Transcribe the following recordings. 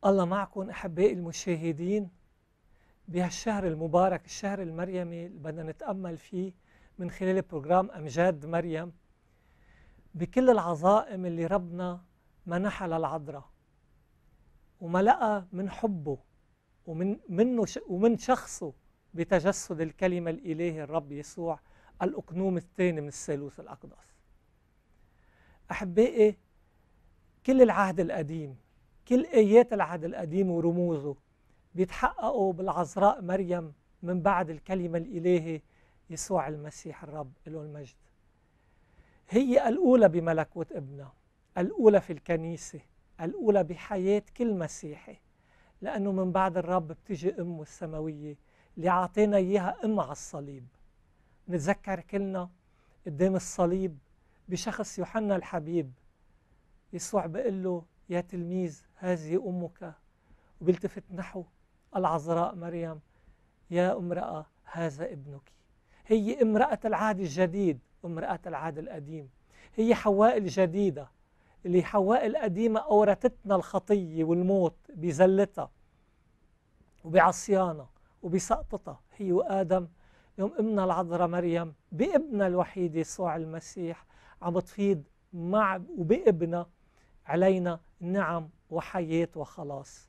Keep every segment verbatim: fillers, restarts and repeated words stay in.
الله معكم أحبائي المشاهدين بهالشهر المبارك، الشهر المريمي اللي بدنا نتأمل فيه من خلال بروجرام أمجاد مريم بكل العظائم اللي ربنا منحها للعذراء وملأها من حبه ومن منه ومن شخصه بتجسد الكلمة الإلهي الرب يسوع الأقنوم الثاني من الثالوث الأقدس. أحبائي، كل العهد القديم، كل آيات العهد القديم ورموزه بيتحققوا بالعذراء مريم من بعد الكلمة الإلهي يسوع المسيح الرب له المجد. هي الأولى بملكوت ابنها، الأولى في الكنيسة، الأولى بحياة كل مسيحي، لأنه من بعد الرب بتجي أمه السماوية اللي عطينا إياها أم على الصليب. نتذكر كلنا قدام الصليب بشخص يوحنا الحبيب، يسوع بيقول له يا تلميذ هذه أمك، وبيلتفت نحو العذراء مريم يا امرأة هذا ابنك. هي امرأة العهد الجديد وامرأة العهد القديم، هي حواء الجديدة اللي حواء القديمة أورثتنا الخطية والموت بزلتها وبعصيانها وبسقطتها هي وآدم. يوم امنا العذراء مريم بابنها الوحيد يسوع المسيح عم تفيض مع وبابنها علينا نعم وحياة وخلاص.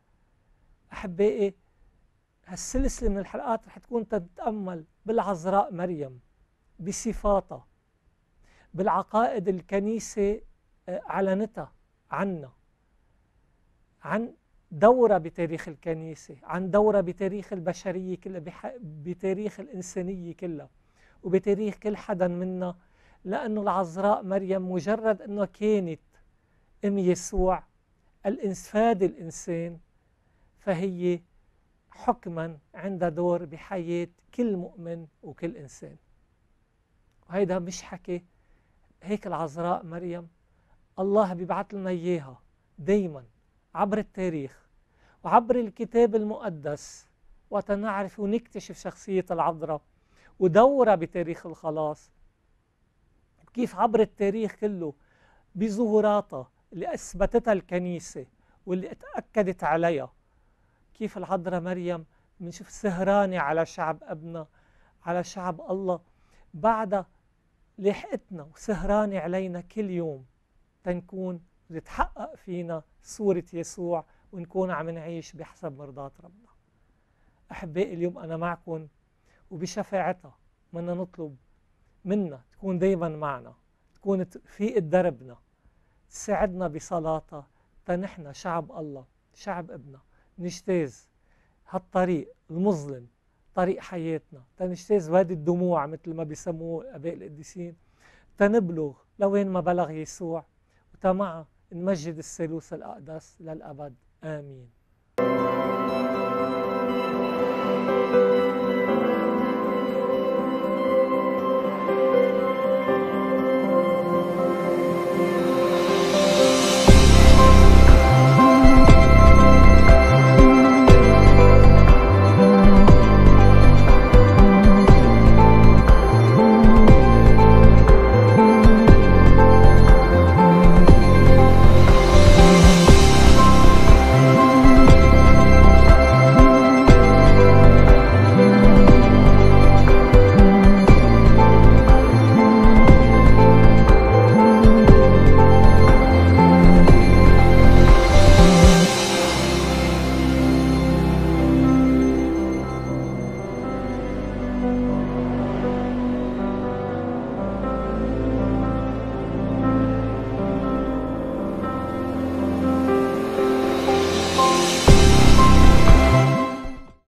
أحبائي، هالسلسلة من الحلقات رح تكون تتأمل بالعذراء مريم، بصفاتها، بالعقائد الكنيسة علنتها عنا، عن دورة بتاريخ الكنيسة، عن دورة بتاريخ البشرية كلها، بتاريخ الإنسانية كلها، وبتاريخ كل حدا منا. لأنه العذراء مريم مجرد أنه كانت أم يسوع الإنسفاد الإنسان، فهي حكما عندها دور بحياة كل مؤمن وكل إنسان. وهيدا مش حكي، هيك العذراء مريم الله بيبعث لنا إياها دايما عبر التاريخ وعبر الكتاب المقدس، وتنعرف ونكتشف شخصية العذراء ودورها بتاريخ الخلاص، كيف عبر التاريخ كله بظهوراتها اللي أثبتتها الكنيسة واللي اتأكدت عليها. كيف العذراء مريم بنشوف سهرانة على شعب ابنها، على شعب الله، بعدها لحقتنا وسهرانة علينا كل يوم تنكون تتحقق فينا صورة يسوع ونكون عم نعيش بحسب مرضاة ربنا. أحبائي، اليوم أنا معكم وبشفاعتها بدنا نطلب منا تكون دايما معنا، تكون في دربنا، تساعدنا بصلاتها تنحنا شعب الله شعب ابنها نجتاز هالطريق المظلم، طريق حياتنا، تنجتاز وادي الدموع مثل ما بيسموه اباء القديسين، تنبلغ لوين ما بلغ يسوع، وتمعا نمجد الثالوث الاقدس للابد. امين.